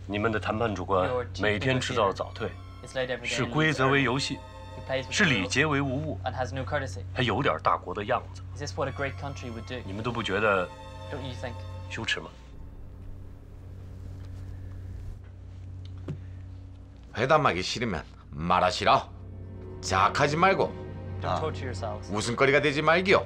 你们的谈判主官每天迟到早退，视规则为游戏，视礼节为无物，还有点大国的样子。你们都不觉得羞耻吗？ 회담하기 싫으면 말하시라. 자학하지 말고 웃음거리가 되지 말기요.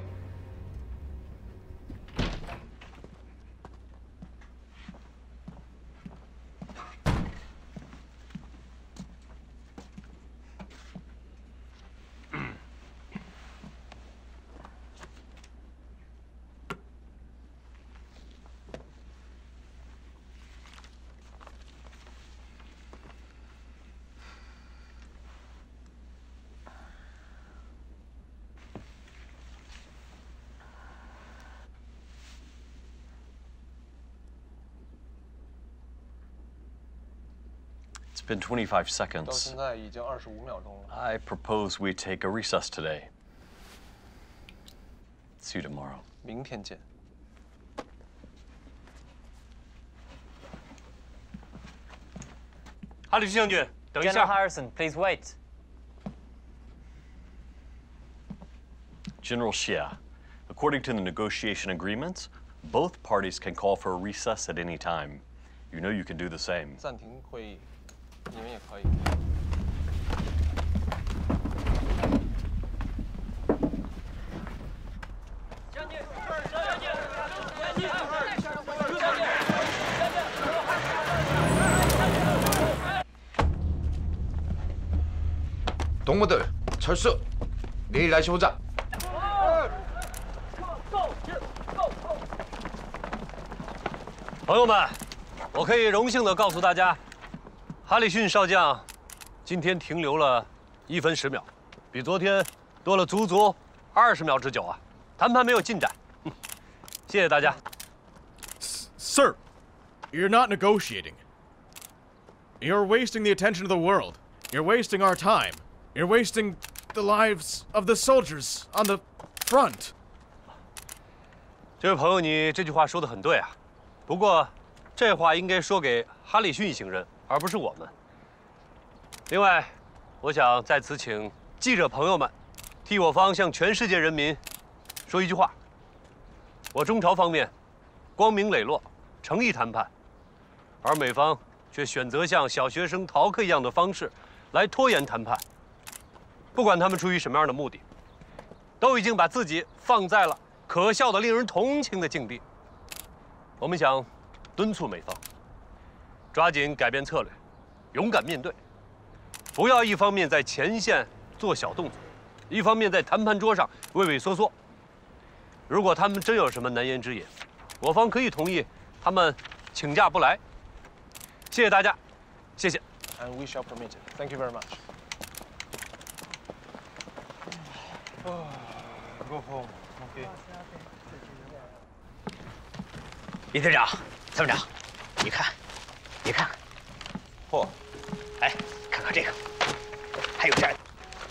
It's been 25 seconds. 到现在已经25秒钟了。 I propose we take a recess today. See you tomorrow. 明天见。 哈里逊将军，等一 General 下。 Harrison, please wait. General Xie, according to the negotiation agreements, both parties can call for a recess at any time. You know you can do the same. 暂停会议，你们也可以。 동무들 철수. 내일 다시 오자. 朋友们，我可以荣幸地告诉大家，哈里逊少将今天停留了1分10秒，比昨天多了足足20秒之久啊！谈判没有进展，谢谢大家。 Sir, you're not negotiating. You're wasting the attention of the world. You're wasting our time. You're wasting the lives of the soldiers on the front. 这位朋友，你这句话说得很对啊。不过，这话应该说给哈里逊行人，而不是我们。另外，我想在此请记者朋友们替我方向全世界人民说一句话：我中朝方面光明磊落、诚意谈判，而美方却选择像小学生逃课一样的方式来拖延谈判。不管他们出于什么样的目的，都已经把自己放在了可笑的、令人同情的境地。我们想敦促美方抓紧改变策略，勇敢面对，不要一方面在前线做小动作，一方面在谈判桌上畏畏缩缩。如果他们真有什么难言之隐，我方可以同意他们请假不来。谢谢大家，谢谢。 And we shall permit it. Thank you very much. Go home. Okay. 李队长，参谋长，你看，你看， 嚯， 哎，看看这个，还有这儿。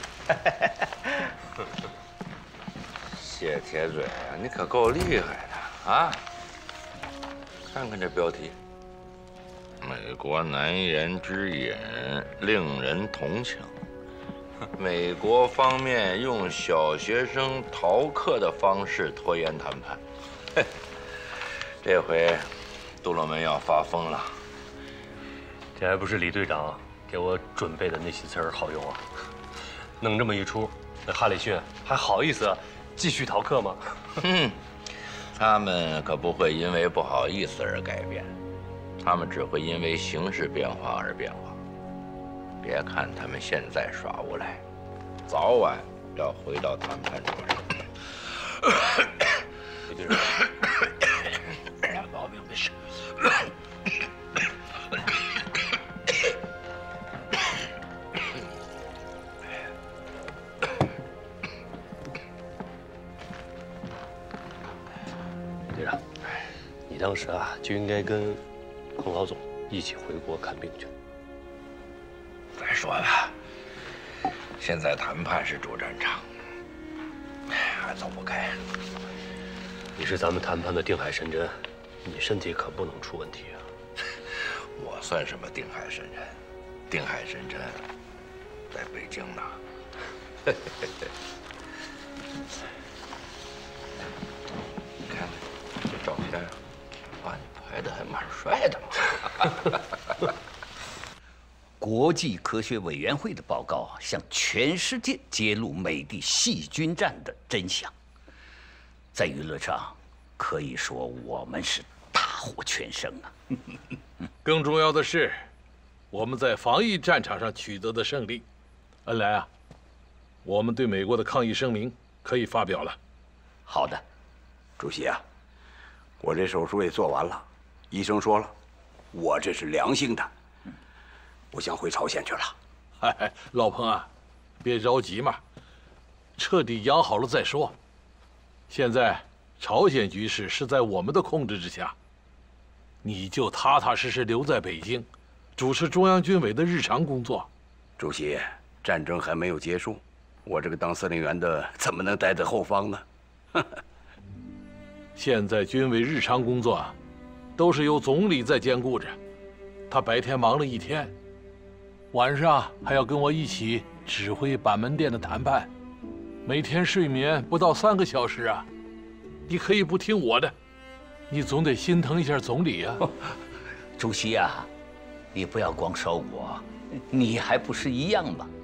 谢铁嘴啊，你可够厉害的啊！看看这标题，美国难言之隐令人同情。美国方面用小学生逃课的方式拖延谈判。嘿，这回杜鲁门要发疯了。 这还不是李队长给我准备的那些词儿好用啊！弄这么一出，那哈里逊还好意思继续逃课吗？ 他们可不会因为不好意思而改变，他们只会因为形势变化而变化。别看他们现在耍无赖，早晚要回到谈判桌上。 李队长， 啥毛病没事。 队长，你当时啊就应该跟孔老总一起回国看病去。 再说吧，现在谈判是主战场，还走不开。 你是咱们谈判的定海神针，你身体可不能出问题啊！ 我算什么定海神针？定海神针在北京呢。你看看这照片，啊，你拍的还蛮帅的嘛。 国际科学委员会的报告向全世界揭露美帝细菌战的真相，在娱乐上可以说我们是大获全胜啊！ 更重要的是，我们在防疫战场上取得的胜利。恩来啊，我们对美国的抗议声明可以发表了。 好的， 主席啊，我这手术也做完了，医生说了，我这是良性的。我想回朝鲜去了。 哎，老彭啊，别着急嘛，彻底养好了再说。现在朝鲜局势是在我们的控制之下，你就踏踏实实留在北京，主持中央军委的日常工作。 主席，战争还没有结束，我这个当司令员的怎么能待在后方呢？ 现在军委日常工作啊，都是由总理在兼顾着，他白天忙了一天。晚上还要跟我一起指挥板门店的谈判，每天睡眠不到3个小时啊！你可以不听我的，你总得心疼一下总理啊！ 主席啊，你不要光说我，你还不是一样吗？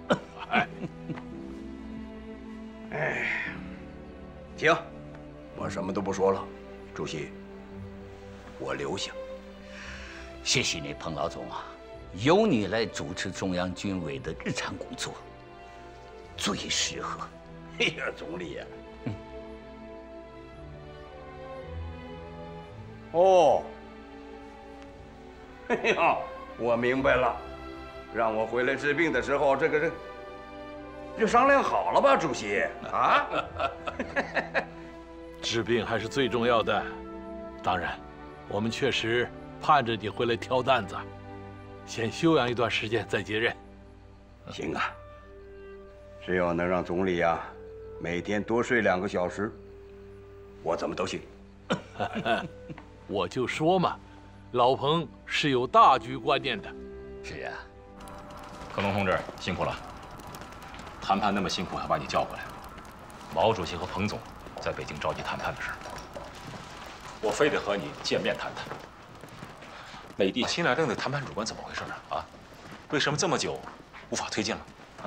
哎，行，我什么都不说了。主席，我留下。 谢谢你，彭老总啊。由你来主持中央军委的日常工作，最适合。 哎呀，总理呀！哦，哎呀，我明白了，让我回来治病的时候，这就商量好了吧，主席啊？ 治病还是最重要的，当然，我们确实盼着你回来挑担子。先休养一段时间再接任。 行啊，只要能让总理呀每天多睡2个小时，我怎么都行。 我就说嘛，老彭是有大局观念的。 是啊， 克隆同志辛苦了，谈判那么辛苦，还把你叫回来。毛主席和彭总在北京召集谈判的事儿，我非得和你见面谈谈。美帝新来任的谈判主管怎么回事呢？啊，为什么这么久无法推进了？啊，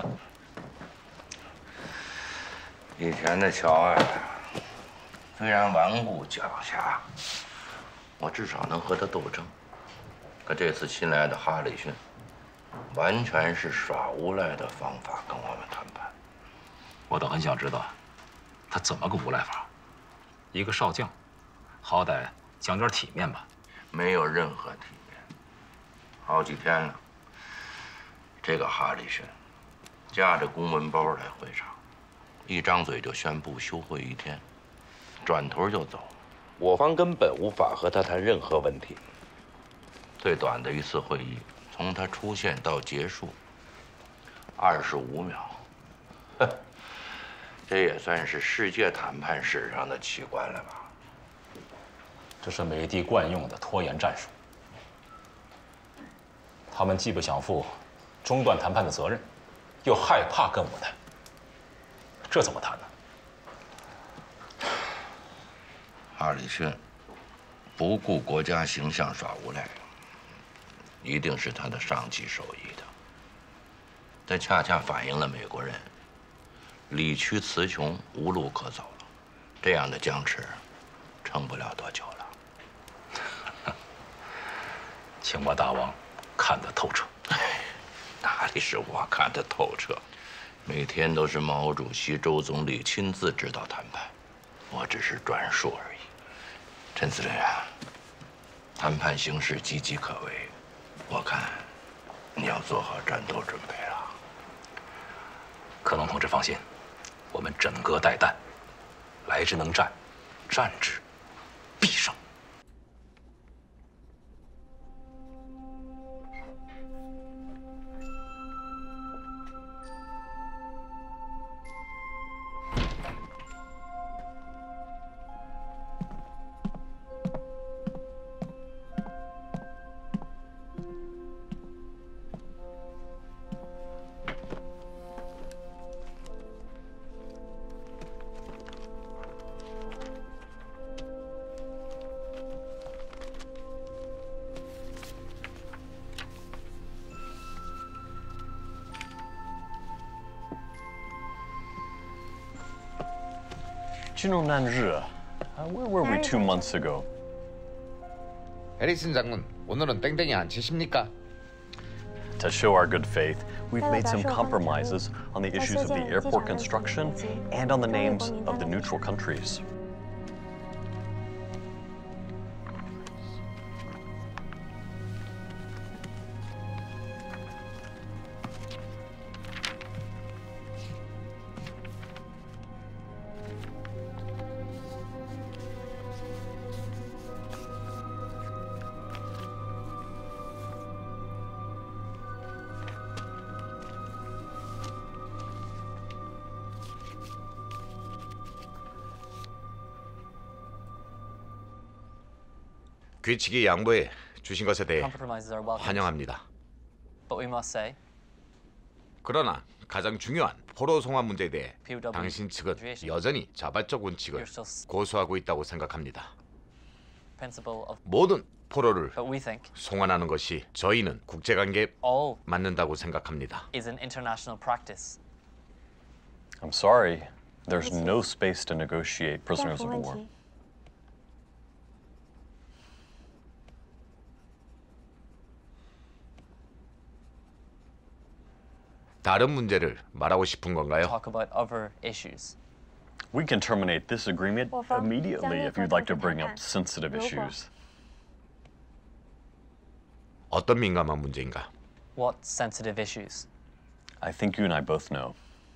以前的乔安虽然顽固狡黠，我至少能和他斗争。可这次新来的哈里逊，完全是耍无赖的方法跟我们谈判。 我倒很想知道，他怎么个无赖法？一个少将，好歹讲点体面吧。 没有任何体面。好几天了，这个哈里逊夹着公文包来会场，一张嘴就宣布休会1天，转头就走。我方根本无法和他谈任何问题。最短的一次会议，从他出现到结束25秒，哼，这也算是世界谈判史上的奇观了吧？ 这是美帝惯用的拖延战术。他们既不想负中断谈判的责任，又害怕跟我谈，这怎么谈呢？ 哈里逊不顾国家形象耍无赖，一定是他的上级授意的。这恰恰反映了美国人理屈词穷、无路可走了。这样的僵持，撑不了多久了。 请把大王看得透彻。 哪里是我看得透彻？每天都是毛主席、周总理亲自指导谈判，我只是转述而已。陈司令员，谈判形势岌岌可危，我看你要做好战斗准备了。 克隆同志放心，我们枕戈待旦，来之能战，战之必胜。 General Nanzhi, where were we 2 months ago? 해리슨 장군, 오늘은 땡땡이 안 치십니까? To show our good faith, we've made some compromises on the issues of the airport construction and on the names of the neutral countries. 규칙이 양보해 주신 것에 대해 Compromises are welcome. 환영합니다. But we must say, 그러나 가장 중요한 포로 송환 문제에 대해 POW 당신 측은 여전히 자발적 원칙을 고수하고 있다고 생각합니다. principle of. 모든 포로를 But we think 송환하는 것이 저희는 국제관계에 all 맞는다고 생각합니다. is an international practice. I'm sorry, there's no space to negotiate prisoners of war. 다른 문제를 말하고 싶은 건가요? Talk about other issues. We can terminate this agreement immediately if you'd like to bring up sensitive issues. 어떤 민감한 문제인가? What sensitive issues? I think you and I both know.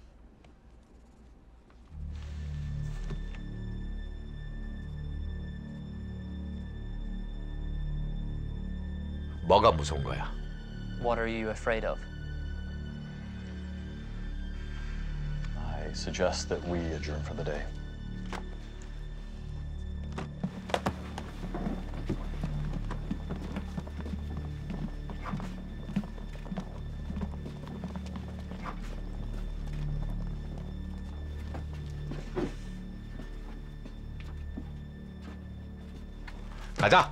뭐가 무서운 거야? What are you afraid of? I suggest that we adjourn for the day. 가자.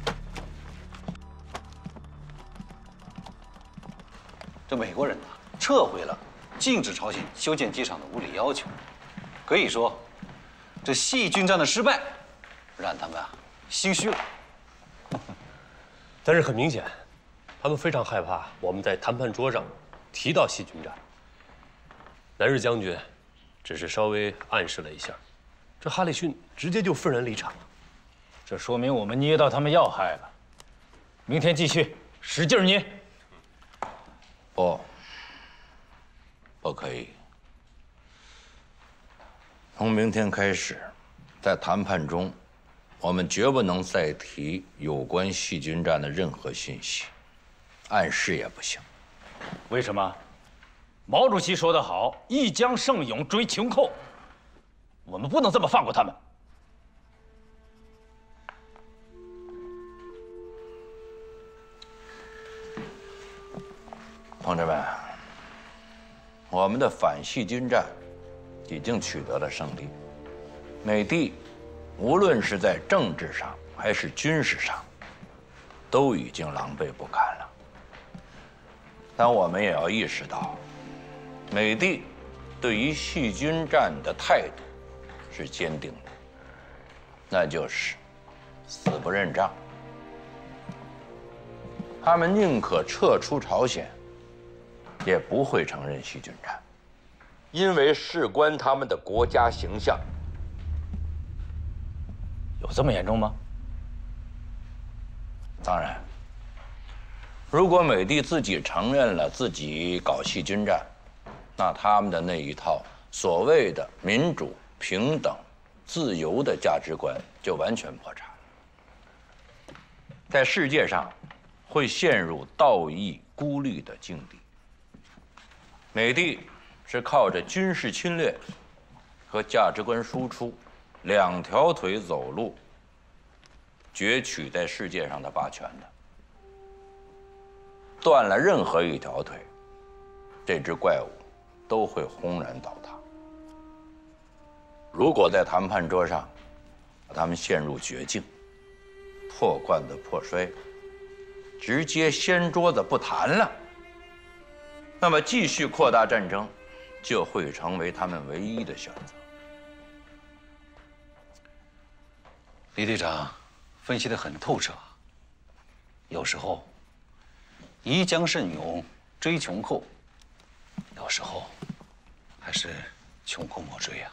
这美国人呐，撤回了禁止朝鲜修建机场的无理要求。可以说，这细菌战的失败，让他们啊心虚了。 但是很明显，他们非常害怕我们在谈判桌上提到细菌战。南日将军只是稍微暗示了一下，这哈里逊直接就愤然离场了。 这说明我们捏到他们要害了。明天继续，使劲捏。 不可以。从明天开始，在谈判中，我们绝不能再提有关细菌战的任何信息，暗示也不行。 为什么？毛主席说得好，“一将胜勇追穷寇”，我们不能这么放过他们。 同志们，我们的反细菌战已经取得了胜利。美帝无论是在政治上还是军事上，都已经狼狈不堪了。但我们也要意识到，美帝对于细菌战的态度是坚定的，那就是死不认账。他们宁可撤出朝鲜，也不会承认细菌战，因为事关他们的国家形象。 有这么严重吗？ 当然，如果美帝自己承认了自己搞细菌战，那他们的那一套所谓的民主、平等、自由的价值观就完全破产了，在世界上会陷入道义孤立的境地。美帝是靠着军事侵略和价值观输出两条腿走路，攫取在世界上的霸权的。断了任何一条腿，这只怪物都会轰然倒塌。如果在谈判桌上，把他们陷入绝境，破罐子破摔，直接掀桌子不谈了，那么继续扩大战争，就会成为他们唯一的选择。 李队长分析得很透彻。有时候，宜将慎勇，追穷寇；有时候，还是穷寇莫追啊。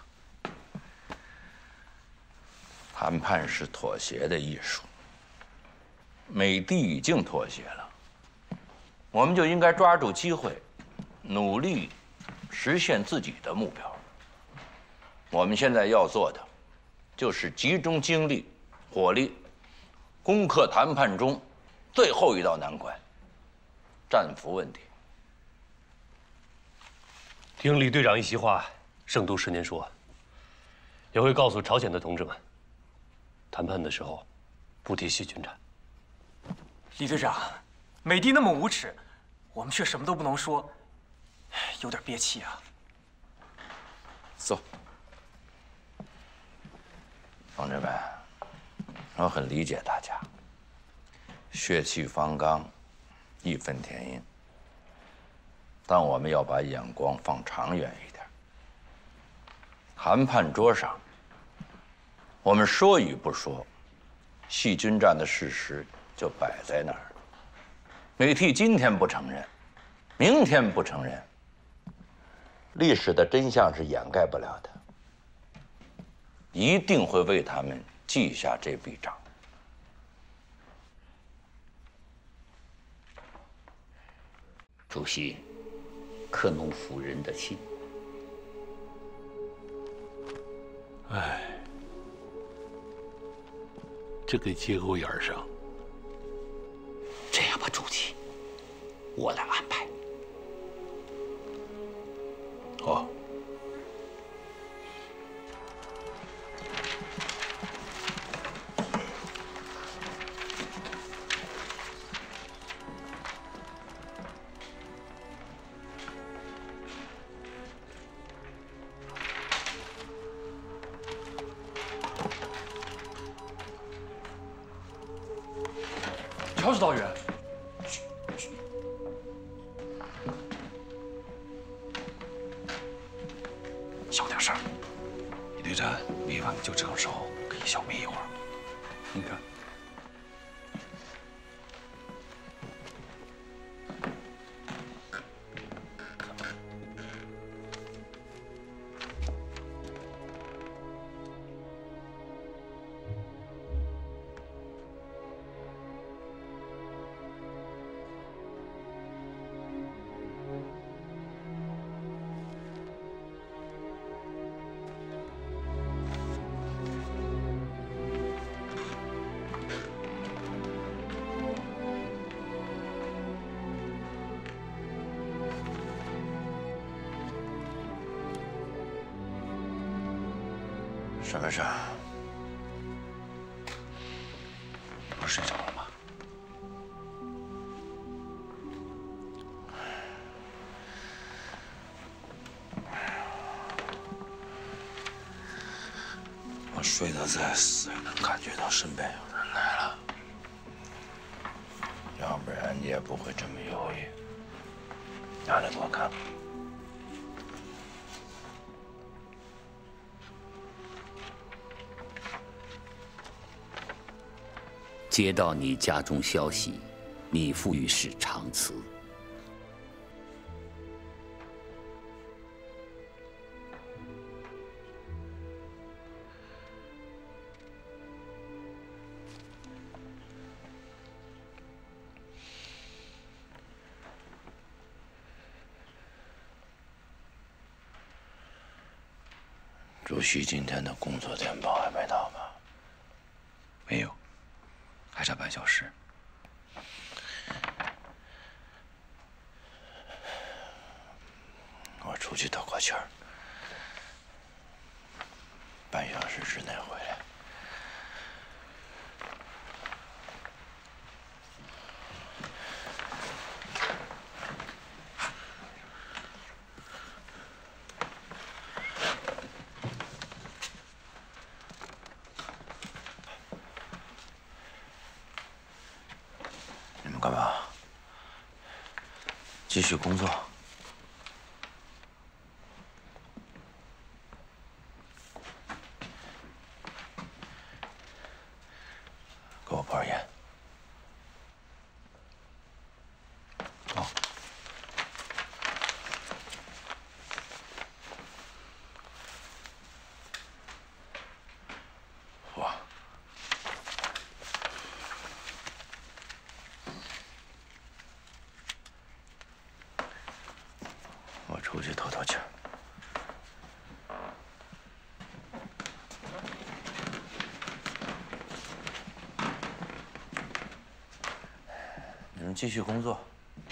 谈判是妥协的艺术。美帝已经妥协了，我们就应该抓住机会，努力实现自己的目标。我们现在要做的，就是集中精力、火力，攻克谈判中最后一道难关——战俘问题。 听李队长一席话，胜读10年书，也会告诉朝鲜的同志们，谈判的时候不提细菌战。 李队长，美帝那么无耻，我们却什么都不能说，有点憋气啊。 走，同志们，我很理解大家，血气方刚，义愤填膺。但我们要把眼光放长远一点。谈判桌上，我们说与不说，细菌战的事实就摆在那儿。美帝今天不承认，明天不承认，历史的真相是掩盖不了的，一定会为他们记下这笔账。 主席克农夫人的信。 哎，这个节骨眼上， 这样吧，主席，我来安排。 好。 乔指导员， 小点声。李队长，委婉就这个时候可以小眯一会儿。你看。 什么事？ 你不是睡着了吗？ 我睡得再死，也能感觉到身边有人来了，要不然你也不会这么犹豫。拿来给我看。 接到你家中消息，你父于是长辞。 主席今天的工作电报还没到吗？ 没有。还差半小时。 我出去透口气儿，半小时之内回来。干嘛？继续工作。 继续工作。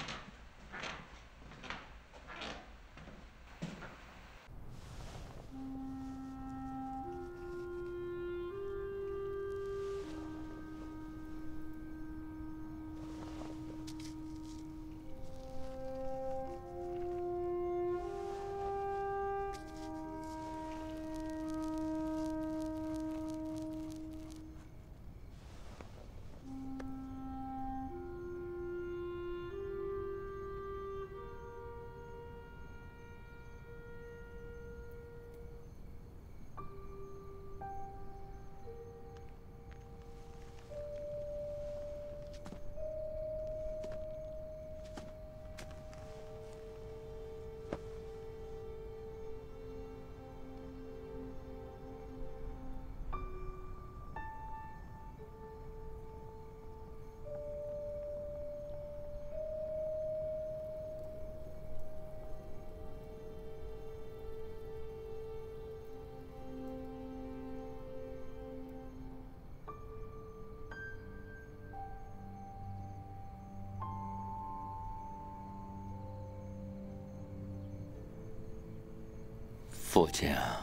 父亲啊，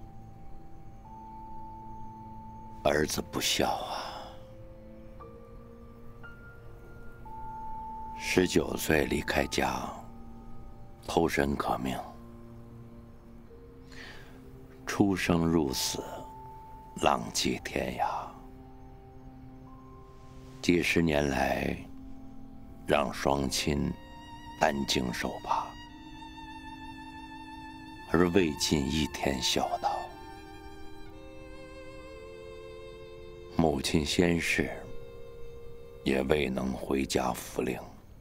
儿子不孝啊！19岁离开家，投身革命，出生入死，浪迹天涯。几十年来，让双亲担惊受怕。而未尽一天孝道。母亲先逝，也未能回家复令，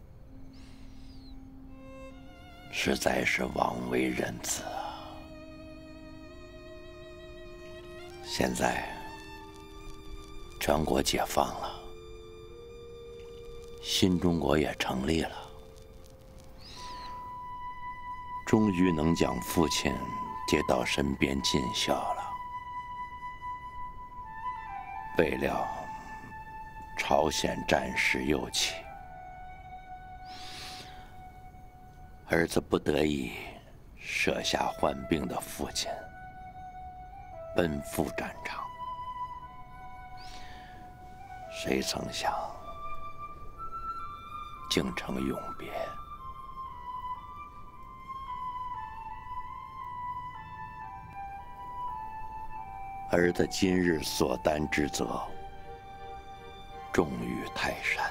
实在是枉为人子啊！现在全国解放了，新中国也成立了。终于能将父亲接到身边尽孝了。未料，朝鲜战事又起，儿子不得已舍下患病的父亲，奔赴战场。谁曾想，竟成永别。儿子今日所担之责，重于泰山。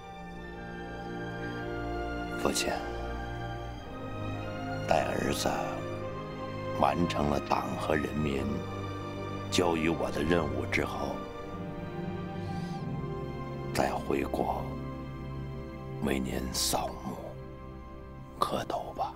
父亲，待儿子完成了党和人民交予我的任务之后，再回国为您扫墓磕头吧。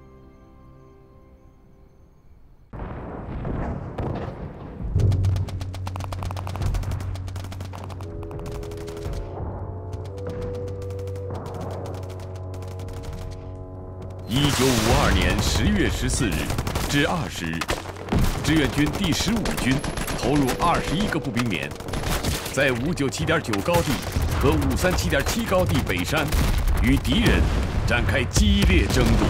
1952年10月14日至20日，志愿军第15军投入21个步兵连，在597.9高地和537.7高地北山与敌人展开激烈争夺。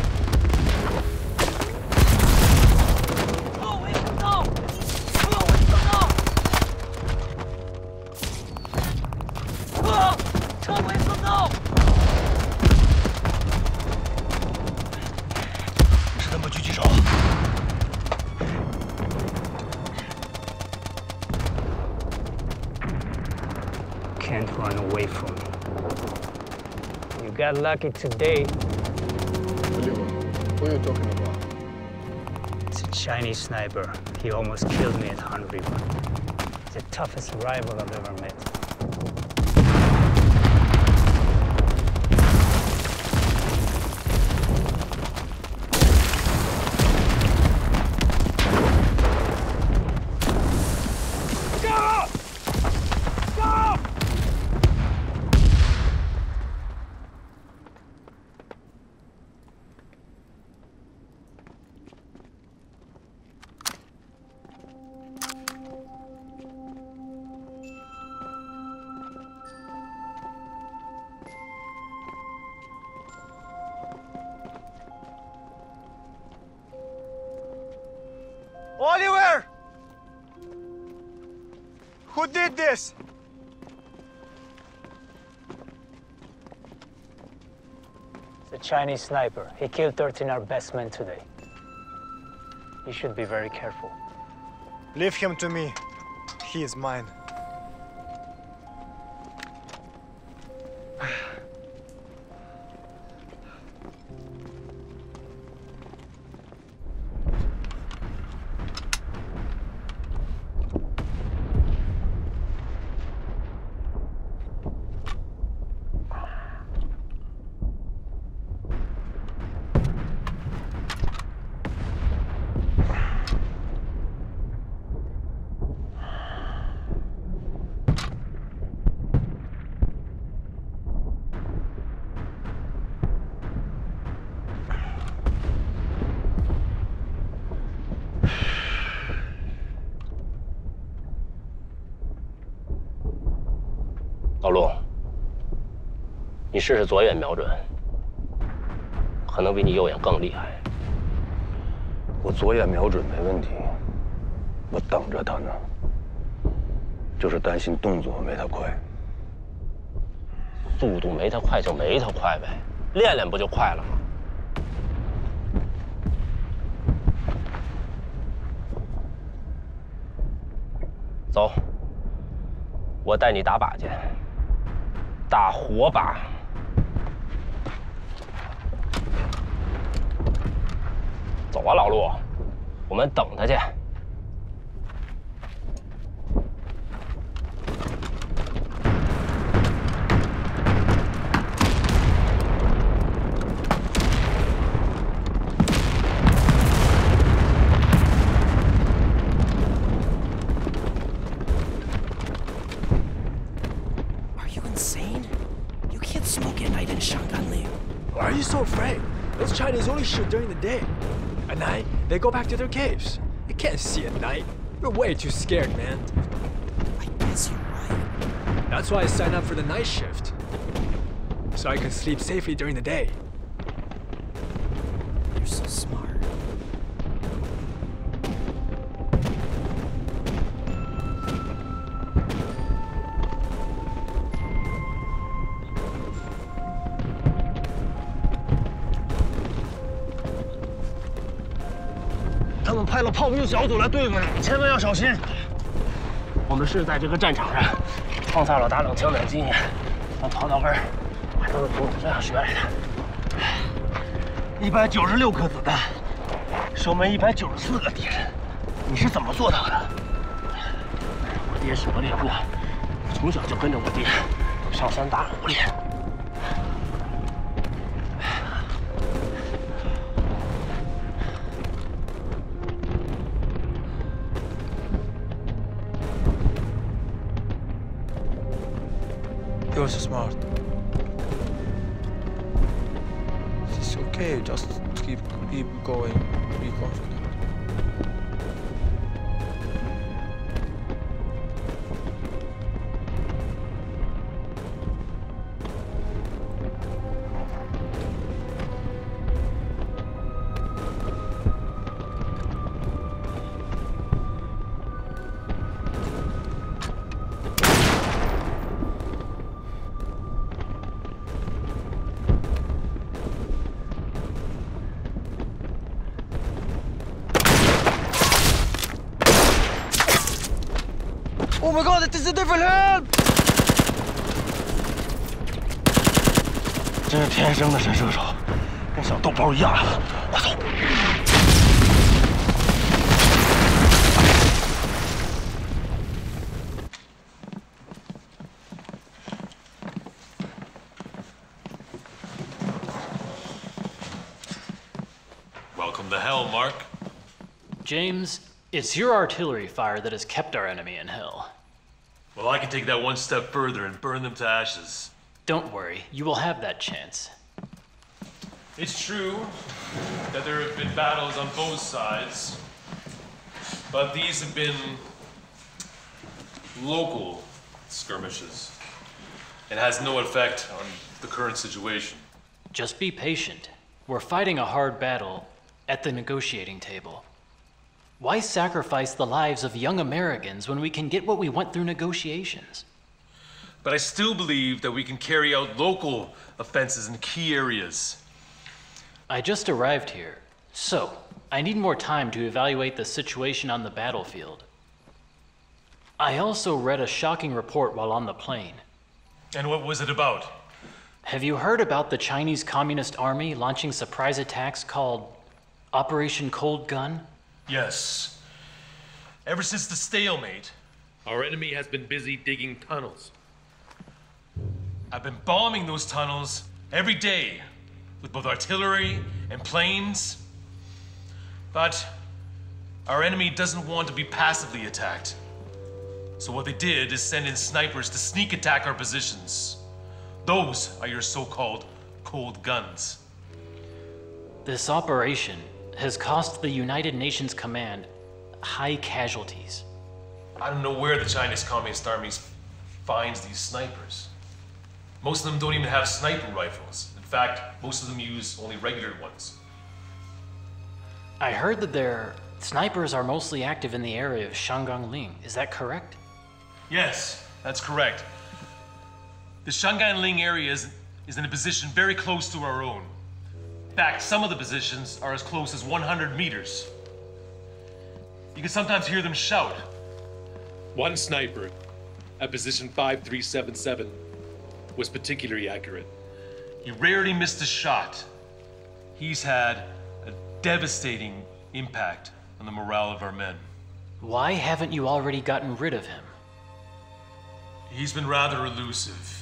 Can't run away from me. You got lucky today. Who are you talking about? It's a Chinese sniper. He almost killed me at Han River. He's the toughest rival I've ever met. Oliver! Who did this? It's a Chinese sniper. He killed 13 our best men today. You should be very careful. Leave him to me. He is mine. 老陆，你试试左眼瞄准，可能比你右眼更厉害。 我左眼瞄准没问题，我等着他呢，就是担心动作没他快。 速度没他快就没他快呗，练练不就快了吗？走，我带你打靶去。 打火把，走啊，老陆，我们等他去。 Why are you so afraid? Those Chinese only shoot during the day. At night, they go back to their caves. You can't see at night. You're way too scared, man. I guess you're right. That's why I signed up for the night shift. So I can sleep safely during the day. You're so smart. 他们派了炮兵小组来对付你，千万要小心。我们是在这个战场上创造了打冷枪的经验，从头到根还都是从你身上学来的。196颗子弹，守门194个敌人，你是怎么做到的？我爹是个猎户，从小就跟着我爹上山打虎猎。 You're so smart. It's okay, just keep going, be confident. Oh my god, it is a different hand! 这是天生的神射手，跟小豆包一样。快走！ Welcome to hell, Mark. James, it's your artillery fire that has kept our enemy in hell. Well, I can take that one step further and burn them to ashes. Don't worry, you will have that chance. It's true that there have been battles on both sides, but these have been local skirmishes. It has no effect on the current situation. Just be patient. We're fighting a hard battle at the negotiating table. Why sacrifice the lives of young Americans when we can get what we want through negotiations? But I still believe that we can carry out local offenses in key areas. I just arrived here, so I need more time to evaluate the situation on the battlefield. I also read a shocking report while on the plane. And what was it about? Have you heard about the Chinese Communist Army launching surprise attacks called Operation Cold Gun? Yes. Ever since the stalemate, our enemy has been busy digging tunnels. I've been bombing those tunnels every day with both artillery and planes. But our enemy doesn't want to be passively attacked. So what they did is send in snipers to sneak attack our positions. Those are your so-called cold guns. This operation has cost the United Nations Command high casualties. I don't know where the Chinese Communist Army finds these snipers. Most of them don't even have sniper rifles. In fact, most of them use only regular ones. I heard that their snipers are mostly active in the area of Shangangling. Is that correct? Yes, that's correct. The Shangangling area is in a position very close to our own. In fact, some of the positions are as close as 100 meters. You can sometimes hear them shout. One sniper at position 5377 was particularly accurate. He rarely missed a shot. He's had a devastating impact on the morale of our men. Why haven't you already gotten rid of him? He's been rather elusive.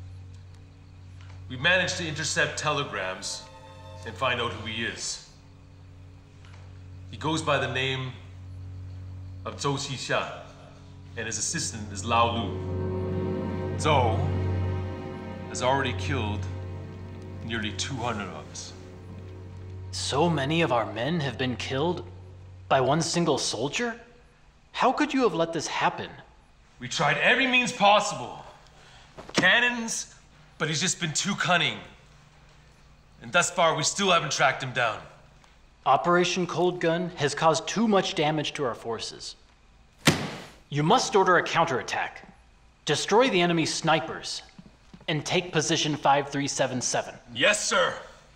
We've managed to intercept telegrams and find out who he is. He goes by the name of Zhou Xixia, and his assistant is Lao Lu. Zhou has already killed nearly 200 of us. So many of our men have been killed by one single soldier? How could you have let this happen? We tried every means possible. Cannons, but he's just been too cunning. And thus far, we still haven't tracked him down. Operation Cold Gun has caused too much damage to our forces. You must order a counterattack. Destroy the enemy's snipers and take position 5377. Yes, sir.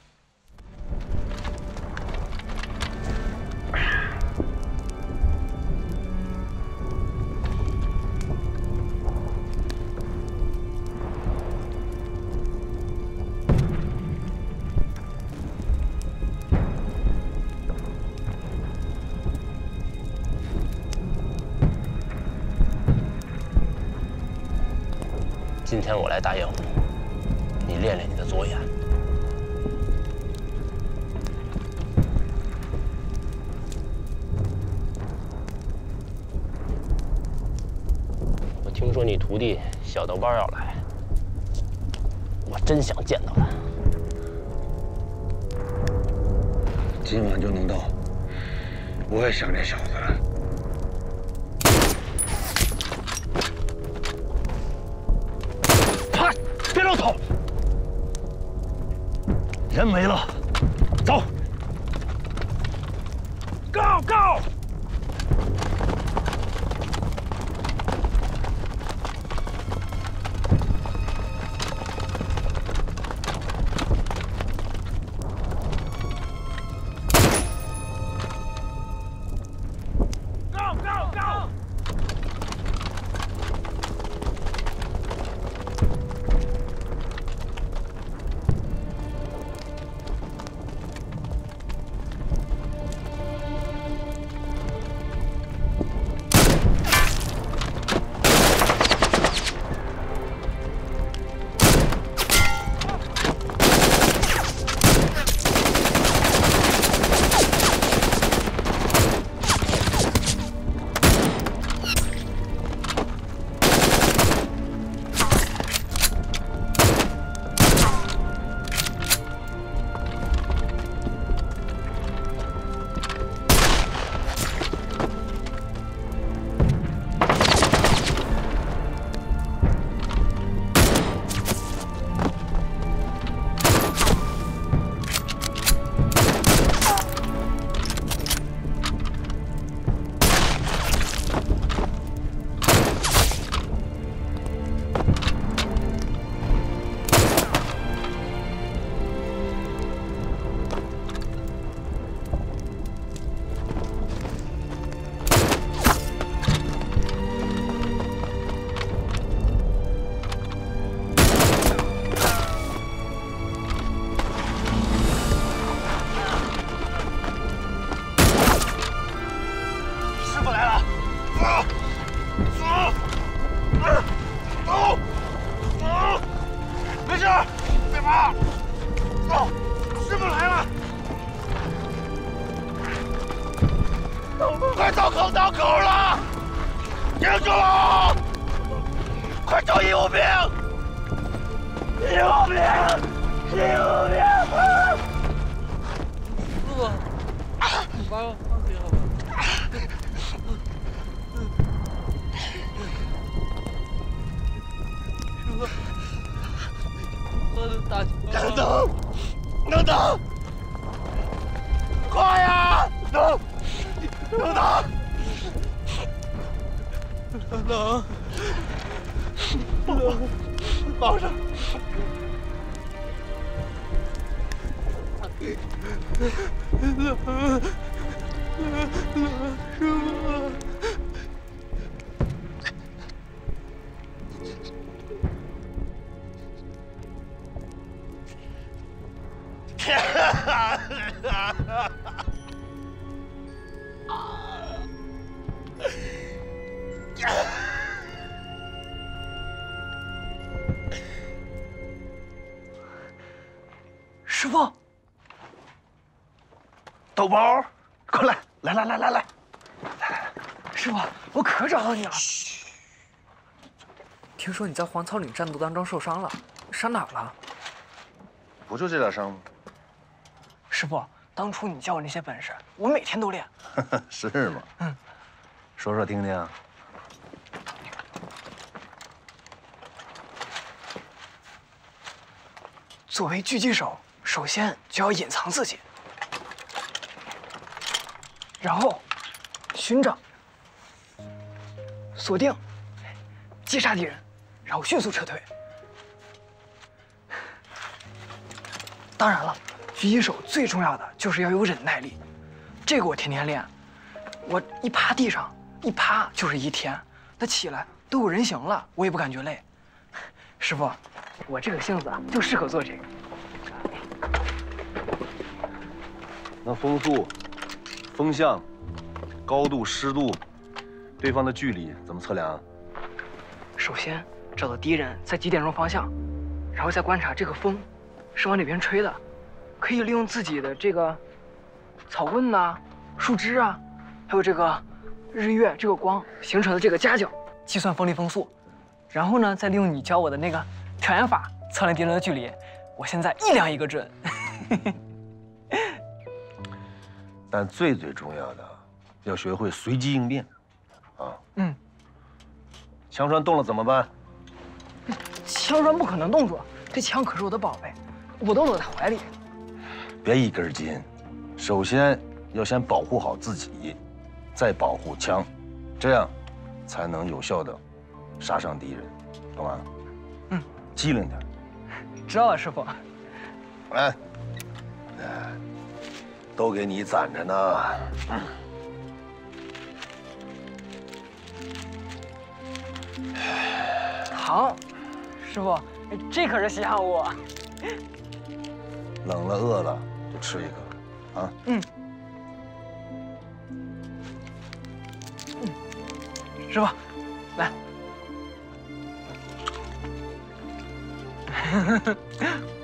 今天我来答应你，练练你的左眼。我听说你徒弟小豆包要来，我真想见到他。 今晚就能到。我也想这小子了。 别乱跑！人没了，走 ！Go go！ Go 啊！师傅来了！快到坑道口了！停住了！快找医务兵！医务兵！医务兵！ 师傅，你把我放开好吧？师傅，我的大脚！能等，能等！快呀！能等！能！抱着。师傅。 师傅， 豆包，快来，来！ 师傅，我可找到你了。听说你在黄草岭战斗当中受伤了，伤哪儿了？ 不就这点伤吗？ 师傅，当初你教我那些本事，我每天都练。 是吗？ 嗯， 说说听听。 作为狙击手，首先就要隐藏自己，然后寻找、锁定、击杀敌人，然后迅速撤退。当然了，狙击手最重要的就是要有忍耐力，这个我天天练。我一趴地上，一趴就是1天，那起来都有人形了，我也不感觉累。师傅，我这个性子就适合做这个。 那风速、风向、高度、湿度，对方的距离怎么测量啊？ 首先找到敌人在几点钟方向，然后再观察这个风是往哪边吹的，可以利用自己的这个草棍呐、树枝啊，还有这个日月这个光形成的这个夹角，计算风力风速，然后呢再利用你教我的那个挑眼法测量敌人的距离。我现在一量一个准。 但最重要的，要学会随机应变，啊。 嗯。 枪栓动了怎么办？ 枪栓不可能冻住，这枪可是我的宝贝，我都搂在怀里。 别一根筋，首先要先保护好自己，再保护枪，这样才能有效的杀伤敌人，懂吗？ 嗯。 机灵点。 知道了，师傅。 来。都给你攒着呢。 好，师傅，这可是稀罕物。 冷了饿了就吃一个，啊。 嗯。师傅，来。